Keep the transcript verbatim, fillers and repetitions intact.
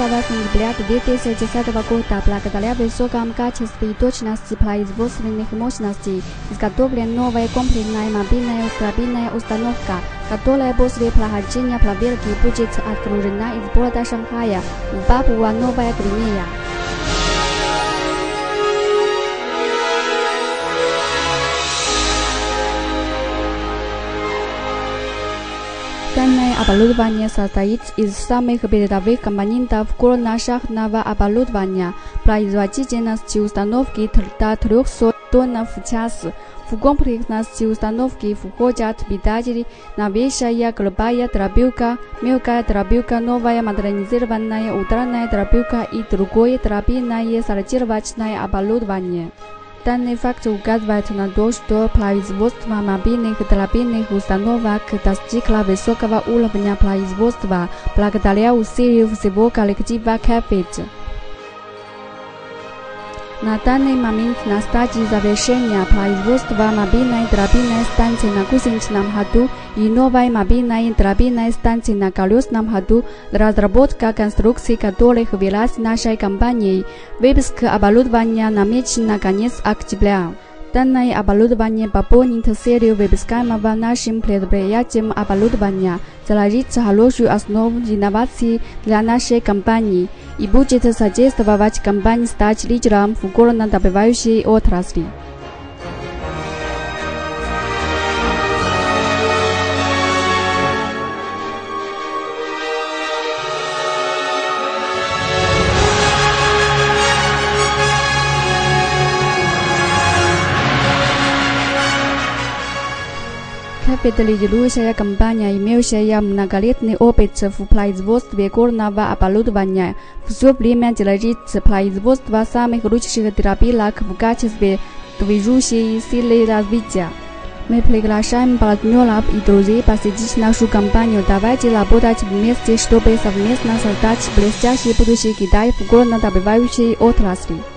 восемь взгляд две тысячи десятого года благодаря высокому качеству и точности производственных мощностей изготовлена новая комплексная мобильная стабильная установка, которая после прохождения проверки будет отгружена из города Шанхая в Папуа-Новая Гвинея. Данное оборудование состоит из самых передовых компонентов горно-шахтного оборудования производительностью установки до трёхсот тонн в час. В комплексности установки входят питатели, новейшая грубая дробилка, мелкая дробилка, новая модернизированная ударная дробилка и другое дробильное сортировочное оборудование. Данный факт указывает на то, что производство мобильных дробильных установок достигло высокого уровня производства благодаря усилию всего коллектива Кэфит. На данный момент на стадии завершения производства мобильной дробильной станции на гусеничном ходу и новой мобильной дробильной станции на колесном ходу, разработка конструкций которых велась нашей компанией. Выпуск оборудования намечен на конец октября. Данное оборудование пополнит серию выпускаемого нашим предприятием оборудования, заложит хорошую основу инноваций для нашей компании и будет содействовать компании стать лидером в горнодобывающей отрасли. Кэфит — лидирующая компания, имеющая многолетний опыт в производстве горного оборудования, все время делает производство самых лучших дробилок в качестве движущей силы развития. Мы приглашаем партнеров и друзей посетить нашу компанию. Давайте работать вместе, чтобы совместно создать блестящее будущее Китая в горнодобывающей отрасли.